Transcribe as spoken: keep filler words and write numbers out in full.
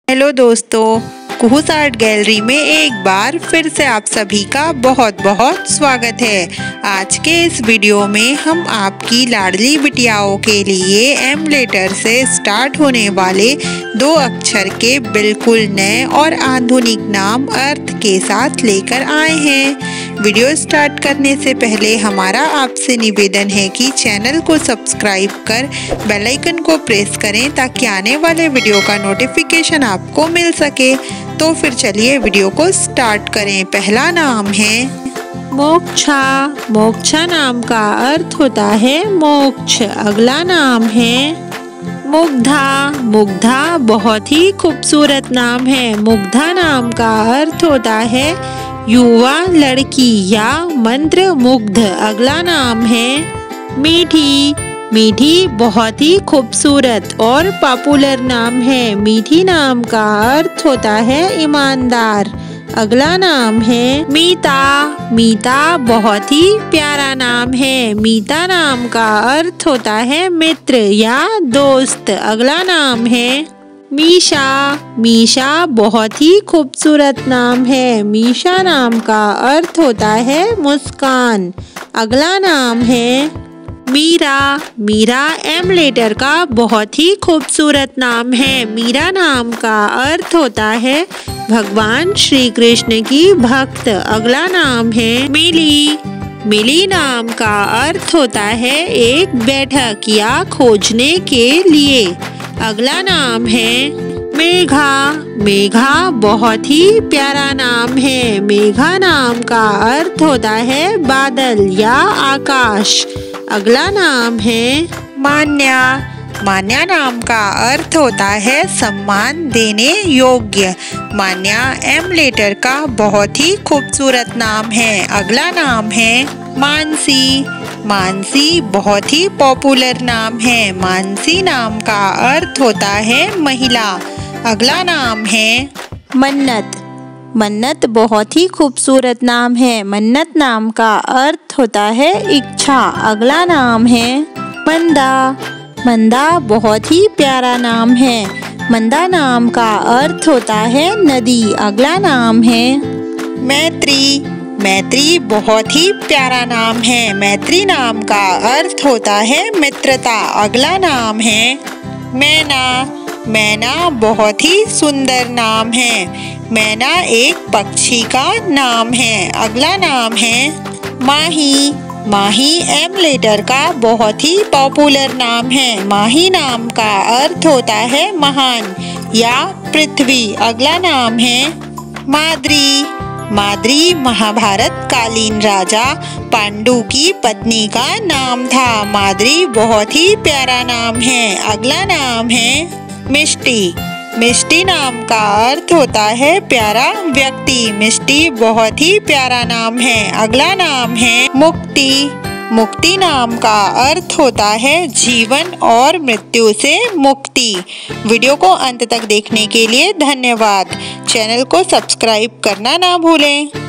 Hello दोस्तों, कुहूस art gallery में एक बार फिर से आप सभी का बहुत बहुत स्वागत है। आज के इस वीडियो में हम आपकी लाडली बिटियाओं के लिए एम लेटर से स्टार्ट होने वाले दो अक्षर के बिल्कुल नए और आधुनिक नाम अर्थ के साथ लेकर आए हैं। वीडियो स्टार्ट करने से पहले हमारा आपसे निवेदन है कि चैनल को सब्सक्राइब कर बेल आइकन को प्रेस करें ताकि आने वाले वीडियो का नोटिफिकेशन आपको मिल सके। तो फिर चलिए वीडियो को स्टार्ट करें। पहला नाम है मोक्षा। मोक्षा नाम का अर्थ होता है मोक्ष। अगला नाम है मुग्धा। मुग्धा बहुत ही खूबसूरत नाम है। मुग्धा नाम का अर्थ होता है युवा लड़की या मंत्र मुग्ध। अगला नाम है मीठी। मीठी बहुत ही खूबसूरत और पॉपुलर नाम है। मीठी नाम का अर्थ होता है ईमानदार। अगला नाम है मीता। मीता बहुत ही प्यारा नाम है। मीता नाम का अर्थ होता है मित्र या दोस्त। अगला नाम है मीशा। मीशा बहुत ही खूबसूरत नाम है। मीशा नाम का अर्थ होता है मुस्कान। अगला नाम है मीरा। मीरा एम लेटर का बहुत ही खूबसूरत नाम है। मीरा नाम का अर्थ होता है भगवान श्री कृष्ण की भक्त। अगला नाम है मिली। मिली नाम का अर्थ होता है एक बैठक या खोजने के लिए। अगला नाम है मेघा। मेघा बहुत ही प्यारा नाम है। मेघा नाम का अर्थ होता है बादल या आकाश। अगला नाम है मान्या। मान्या नाम का अर्थ होता है सम्मान देने योग्य। मान्या एम लेटर का बहुत ही खूबसूरत नाम है। अगला नाम है मानसी। मानसी बहुत ही पॉपुलर नाम है। मानसी नाम का अर्थ होता है महिला। अगला नाम है मन्नत। मन्नत बहुत ही खूबसूरत नाम है। मन्नत नाम का अर्थ होता है इच्छा। अगला नाम है मंदा। मंदा बहुत ही प्यारा नाम है। मंदा नाम का अर्थ होता है नदी। अगला नाम है मैत्री। मैत्री बहुत ही प्यारा नाम है। मैत्री नाम का अर्थ होता है मित्रता। अगला नाम है मैना। मैना बहुत ही सुंदर नाम है। मैना एक पक्षी का नाम है। अगला नाम है माही। माही एम लेटर का बहुत ही पॉपुलर नाम है। माही नाम का अर्थ होता है महान या पृथ्वी। अगला नाम है माद्री। माद्री महाभारत कालीन राजा पांडु की पत्नी का नाम था। माद्री बहुत ही प्यारा नाम है। अगला नाम है मिष्टी। मिष्टी नाम का अर्थ होता है प्यारा व्यक्ति। मिष्टी बहुत ही प्यारा नाम है। अगला नाम है मुक्ति। मुक्ति नाम का अर्थ होता है जीवन और मृत्यु से मुक्ति। वीडियो को अंत तक देखने के लिए धन्यवाद। चैनल को सब्सक्राइब करना ना भूलें।